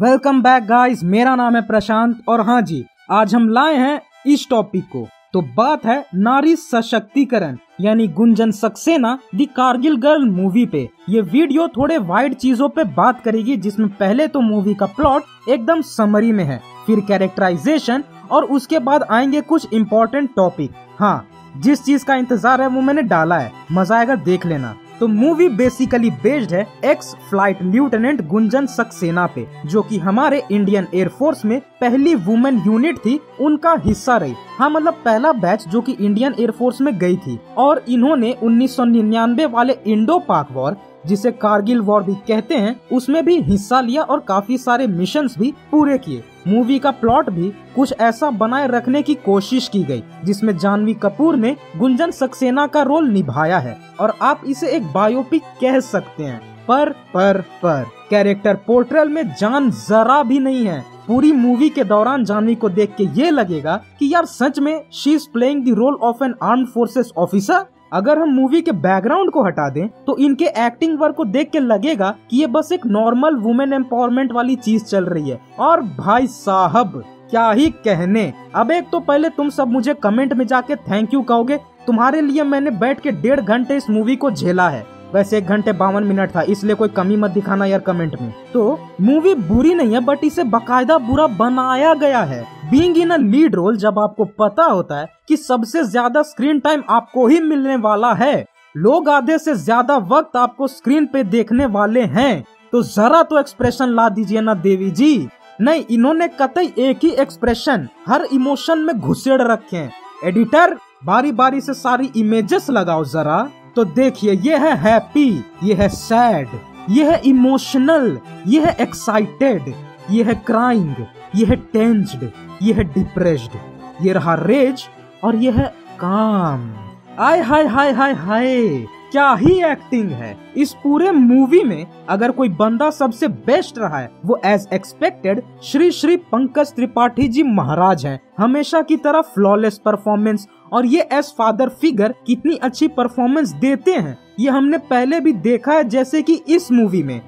Welcome back guys, मेरा नाम है प्रशांत और हाँ जी, आज हम लाए हैं इस टॉपिक को। तो बात है नारी सशक्तिकरण यानी Gunjan Saxena the Kargil girl movie पे। ये वीडियो थोड़े वाइड चीजों पे बात करेगी, जिसमें पहले तो मूवी का प्लॉट एकदम समरी में है, फिर कैरेक्टराइजेशन और उसके बाद आएंगे कुछ इम्पोर्टेंट टॉपिक। हाँ, जिस चीज का इंतजार है वो मैंने डाला है, मजा आएगा, देख लेना। तो मूवी बेसिकली बेस्ड है ex flight lieutenant Gunjan Saxena पे, जो कि हमारे इंडियन एयरफोर्स में पहली वुमेन यूनिट थी, उनका हिस्सा रही। हाँ, मतलब पहला बैच जो कि इंडियन एयरफोर्स में गई थी। और इन्होंने 1999 वाले इंडो पाक वॉर, जिसे कारगिल वॉर भी कहते हैं, उसमें भी हिस्सा लिया और काफी सारे मिशंस भी पूरे किए। मूवी का प्लॉट भी कुछ ऐसा बनाए रखने की कोशिश की गई, जिसमें जानवी कपूर ने गुंजन सक्सेना का रोल निभाया है और आप इसे एक बायोपिक कह सकते हैं। पर कैरेक्टर पोर्ट्रेल में जान जरा भी नहीं है। पूरी मूवी के दौरान जानवी को देख के ये लगेगा कि यार सच में she is playing the role of an armed forces officer. अगर हम मूवी के बैकग्राउंड को हटा दें तो इनके एक्टिंग वर्क को देख के लगेगा कि ये बस एक नॉर्मल वुमेन एम्पावरमेंट वाली चीज चल रही है। और भाई साहब क्या ही कहने। अब एक तो पहले तुम सब मुझे कमेंट में जाके थैंक यू कहोगे, तुम्हारे लिए मैंने बैठ के 1.5 घंटे इस मूवी को झेला है। वैसे 1 घंटे 52 मिनट था, इसलिए कोई कमी मत दिखाना यार कमेंट में। तो मूवी बुरी नहीं है, बट इसे बकायदा बुरा बनाया गया है। Being in a lead role, जब आपको पता होता है कि सबसे ज्यादा स्क्रीन टाइम आपको ही मिलने वाला है, लोग आधे से ज्यादा वक्त आपको स्क्रीन पे देखने वाले हैं, तो जरा तो एक्सप्रेशन ला दीजिए ना देवी जी। नहीं, इन्होंने कतई एक ही एक्सप्रेशन हर इमोशन में घुसेड़ रखे हैं। एडिटर बारी बारी से सारी इमेजेस लगाओ जरा, तो देखिए ये है हैप्पी, ये है सैड, ये है इमोशनल, ये है एक्साइटेड, ये है क्राइंग, ये है टेंस्ड, ये है डिप्रेस्ड, ये रहा रेज और ये है काम। आय हाय हाय हाय हाय, क्या ही एक्टिंग है इस पूरे मूवी में। अगर कोई बंदा सबसे बेस्ट रहा है वो एज एक्सपेक्टेड श्री पंकज त्रिपाठी जी महाराज हैं। हमेशा की तरह फ्लॉलेस परफॉर्मेंस, और ये एज फादर फिगर कितनी अच्छी परफॉर्मेंस देते हैं ये हमने पहले भी देखा है, जैसे कि इस मूवी में।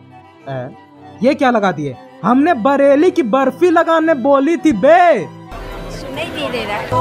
ये क्या लगा दिए? हमने बरेली की बर्फी लगाने बोली थी बे। नहीं दे रहा।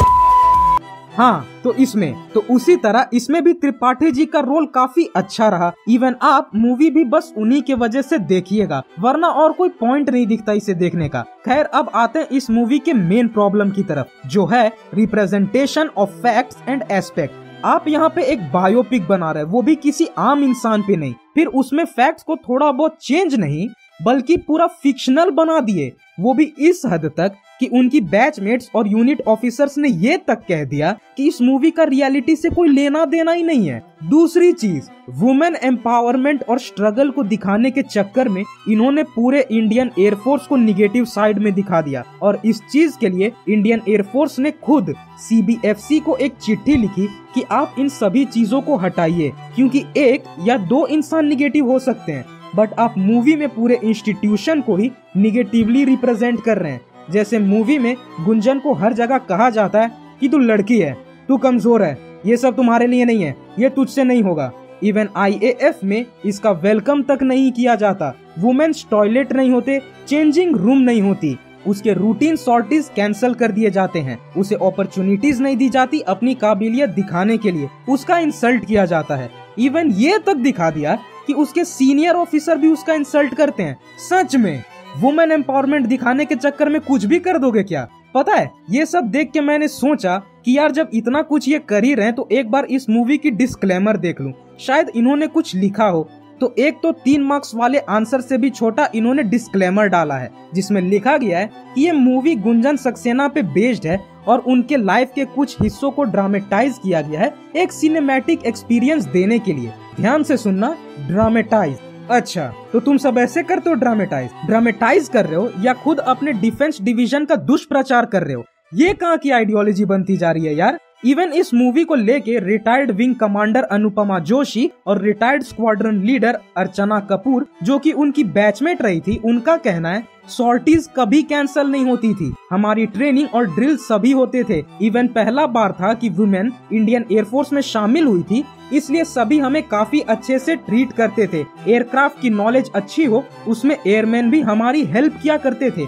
हाँ, तो इसमें तो उसी तरह इसमें भी त्रिपाठी जी का रोल काफी अच्छा रहा। इवन आप मूवी भी बस उन्हीं के वजह से देखिएगा, वरना और कोई पॉइंट नहीं दिखता इसे देखने का। खैर, अब आते हैं इस मूवी के मेन प्रॉब्लम की तरफ, जो है representation of facts and aspect. आप यहाँ पे एक बायोपिक बना रहे हैं, वो भी किसी आम इंसान पे नहीं, फिर उसमें फैक्ट्स को थोड़ा बहुत चेंज नहीं बल्कि पूरा फिक्शनल बना दिए, वो भी इस हद तक कि उनकी बैचमेट्स और यूनिट ऑफिसर्स ने ये तक कह दिया कि इस मूवी का रियलिटी से कोई लेना देना ही नहीं है। दूसरी चीज, वुमेन एम्पावरमेंट और स्ट्रगल को दिखाने के चक्कर में इन्होंने पूरे इंडियन एयरफोर्स को निगेटिव साइड में दिखा दिया, और इस चीज के लिए इंडियन एयरफोर्स ने खुद CBFC को एक चिट्ठी लिखी कि आप इन सभी चीजों को हटाइए, क्योंकि 1 या 2 इंसान निगेटिव हो सकते हैं, बट आप मूवी में पूरे इंस्टीट्यूशन को ही निगेटिवली रिप्रेजेंट कर रहे हैं। जैसे मूवी में गुंजन को हर जगह कहा जाता है कि तू लड़की है, तू कमजोर है, ये सब तुम्हारे लिए नहीं है, ये तुझसे नहीं होगा। इवन IAF में इसका वेलकम तक नहीं किया जाता, वुमेन्स टॉयलेट नहीं होते, चेंजिंग रूम नहीं होती, उसके रूटीन सॉर्टीज कैंसिल कर दिए जाते हैं, उसे अपॉर्चुनिटीज नहीं दी जाती अपनी काबिलियत दिखाने के लिए, उसका इंसल्ट किया जाता है। इवन ये तक दिखा दिया कि उसके सीनियर ऑफिसर भी उसका इंसल्ट करते हैं। सच में वुमेन एम्पावरमेंट दिखाने के चक्कर में कुछ भी कर दोगे क्या? पता है, ये सब देख के मैंने सोचा कि यार जब इतना कुछ ये कर ही रहे हैं तो एक बार इस मूवी की डिस्क्लेमर देख लूं, शायद इन्होंने कुछ लिखा हो। तो एक तो 3 मार्क्स वाले आंसर से भी छोटा इन्होंने डिस्क्लेमर डाला है, जिसमें लिखा गया है कि ये मूवी गुंजन सक्सेना पे बेस्ड है और उनके लाइफ के कुछ हिस्सों को ड्रामेटाइज किया गया है एक सिनेमैटिक एक्सपीरियंस देने के लिए। ध्यान से सुनना, ड्रामेटाइज। अच्छा, तो तुम सब ऐसे करते हो? ड्रामेटाइज कर रहे हो या खुद अपने डिफेंस डिवीजन का दुष्प्रचार कर रहे हो? ये कहाँ की आइडियोलॉजी बनती जा रही है यार। इवन इस मूवी को लेके retired wing commander Anupama Joshi और retired squadron leader Archana Kapoor, जो कि उनकी बैचमेट रही थी, उनका कहना है सॉर्टीज कभी कैंसिल नहीं होती थी, हमारी ट्रेनिंग और ड्रिल सभी होते थे। इवन पहला बार था कि वुमेन इंडियन एयरफोर्स में शामिल हुई थी इसलिए सभी हमें काफी अच्छे से ट्रीट करते थे। एयरक्राफ्ट की नॉलेज अच्छी हो उसमें एयरमैन भी हमारी हेल्प किया करते थे।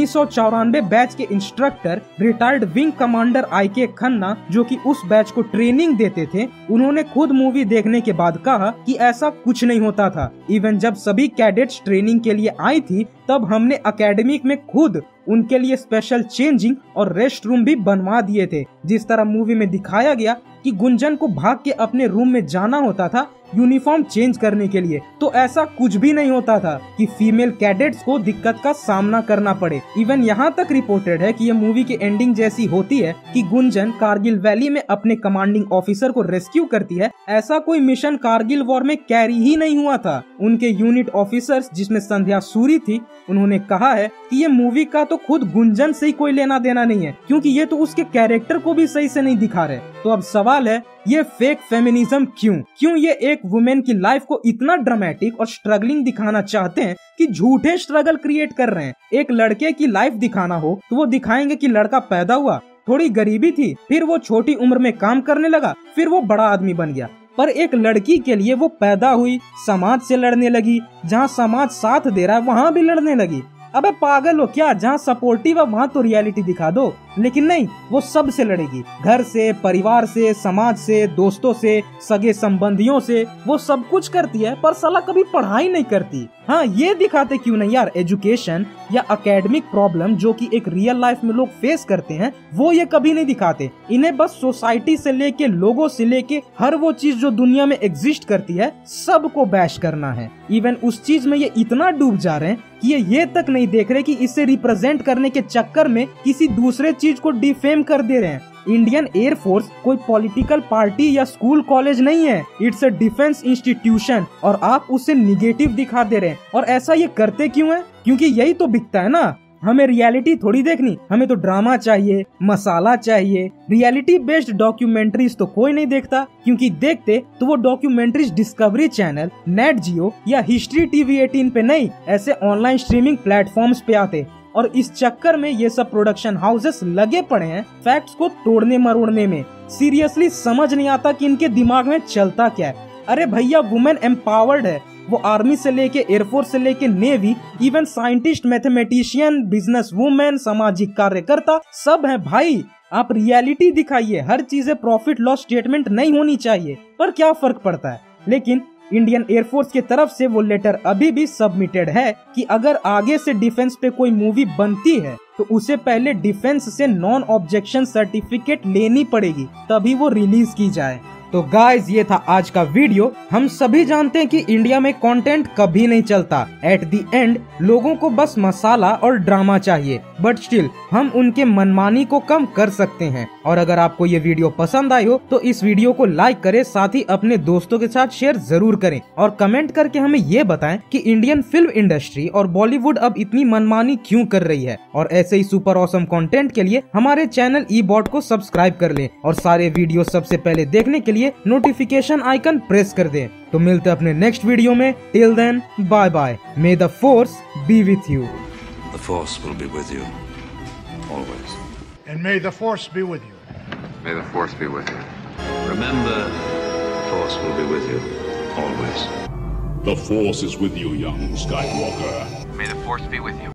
1994 बैच के instructor retired wing commander IK Khanna, जो कि उस बैच को ट्रेनिंग देते थे, उन्होंने खुद मूवी देखने के बाद कहा कि ऐसा कुछ नहीं होता था। इवन जब सभी कैडेट्स ट्रेनिंग के लिए आई थी तब हमने एकेडमिक में खुद उनके लिए स्पेशल चेंजिंग और रेस्ट रूम भी बनवा दिए थे। जिस तरह मूवी में दिखाया गया कि गुंजन को भाग के अपने रूम में जाना होता था यूनिफॉर्म चेंज करने के लिए, तो ऐसा कुछ भी नहीं होता था कि फीमेल कैडेट्स को दिक्कत का सामना करना पड़े। इवन यहाँ तक रिपोर्टेड है कि ये मूवी की एंडिंग जैसी होती है कि गुंजन कारगिल वैली में अपने कमांडिंग ऑफिसर को रेस्क्यू करती है। ऐसा कोई मिशन कारगिल वॉर में कैरी ही नहीं हुआ था। उनके यूनिट ऑफिसर्स जिसमें संध्या सूरी थी, उन्होंने कहा है कि ये मूवी का तो खुद गुंजन से ही कोई लेना देना नहीं है, क्योंकि ये तो उसके कैरेक्टर को भी सही से नहीं दिखा रहे। तो अब सवाल है, ये फेक फेमिनिज्म क्यों ये एक वुमेन की लाइफ को इतना ड्रामेटिक और स्ट्रगलिंग दिखाना चाहते हैं कि झूठे स्ट्रगल क्रिएट कर रहे हैं। एक लड़के की लाइफ दिखाना हो तो वो दिखाएंगे कि लड़का पैदा हुआ, थोड़ी गरीबी थी, फिर वो छोटी उम्र में काम करने लगा, फिर वो बड़ा आदमी बन गया। पर एक लड़की के लिए वो पैदा हुई, समाज से लड़ने लगी, जहाँ समाज साथ दे रहा है वहाँ भी लड़ने लगी। अबे पागल हो क्या? जहाँ सपोर्टिव है वहाँ तो रियलिटी दिखा दो, लेकिन नहीं, वो सब से लड़ेगी, घर से, परिवार से, समाज से, दोस्तों से, सगे संबंधियों से, वो सब कुछ करती है पर साला कभी पढ़ाई नहीं करती। हाँ, ये दिखाते क्यों नहीं यार? एजुकेशन या एकेडमिक प्रॉब्लम जो कि एक रियल लाइफ में लोग फेस करते हैं, वो ये कभी नहीं दिखाते। इन्हें बस सोसाइटी से लेके, लोगों से लेके, हर वो चीज जो दुनिया में एग्जिस्ट करती है सबको बैश करना है। इवन उस चीज में ये इतना डूब जा रहे हैं कि ये तक नहीं देख रहे कि इसे रिप्रेजेंट करने के चक्कर में किसी दूसरे चीज को डिफेम कर दे रहे हैं। इंडियन एयरफोर्स कोई पॉलिटिकल पार्टी या स्कूल कॉलेज नहीं है, इट्स अ डिफेंस इंस्टीट्यूशन, और आप उसे निगेटिव दिखा दे रहे हैं। और ऐसा ये करते क्यों है? क्योंकि यही तो बिकता है ना। हमें रियलिटी थोड़ी देखनी, हमें तो ड्रामा चाहिए, मसाला चाहिए। रियलिटी बेस्ड डॉक्यूमेंट्रीज तो कोई नहीं देखता, क्योंकि देखते तो वो documentaries Discovery channel, Nat Geo या हिस्ट्री TV 18 पे नहीं, ऐसे ऑनलाइन स्ट्रीमिंग प्लेटफॉर्म्स पे आते। और इस चक्कर में ये सब प्रोडक्शन हाउसेस लगे पड़े हैं फैक्ट्स को तोड़ने मरोड़ने में। सीरियसली समझ नहीं आता कि इनके दिमाग में चलता क्या है। अरे भैया, वुमेन एम्पावर्ड है, वो आर्मी से लेके एयरफोर्स से लेके navy, even scientist, mathematician, business women, सामाजिक कार्यकर्ता सब है भाई। आप रियलिटी दिखाइए, हर चीजें प्रॉफिट लॉस स्टेटमेंट नहीं होनी चाहिए। पर क्या फर्क पड़ता है? लेकिन इंडियन एयरफोर्स की तरफ से वो लेटर अभी भी सबमिटेड है कि अगर आगे से डिफेंस पे कोई मूवी बनती है तो उसे पहले डिफेंस से नॉन ऑब्जेक्शन सर्टिफिकेट लेनी पड़ेगी, तभी वो रिलीज की जाए। तो गाइज, ये था आज का वीडियो। हम सभी जानते हैं कि इंडिया में कंटेंट कभी नहीं चलता। एट द एंड लोगों को बस मसाला और ड्रामा चाहिए, बट स्टिल हम उनके मनमानी को कम कर सकते हैं। और अगर आपको ये वीडियो पसंद आई हो तो इस वीडियो को लाइक करें, साथ ही अपने दोस्तों के साथ शेयर जरूर करें, और कमेंट करके हमें ये बताएं कि इंडियन फिल्म इंडस्ट्री और बॉलीवुड अब इतनी मनमानी क्यों कर रही है। और ऐसे ही सुपर ऑसम कंटेंट के लिए हमारे चैनल ई-बॉट को सब्सक्राइब कर लें और सारे वीडियो सबसे पहले देखने के लिए नोटिफिकेशन आइकन प्रेस कर दें। तो मिलते हैं अपने नेक्स्ट वीडियो में। Till then, bye bye. May the force be with you. The force will be with you always. And may the force be with you. May the force be with you. Remember, the force will be with you always. The force is with you, young Skywalker. May the force be with you.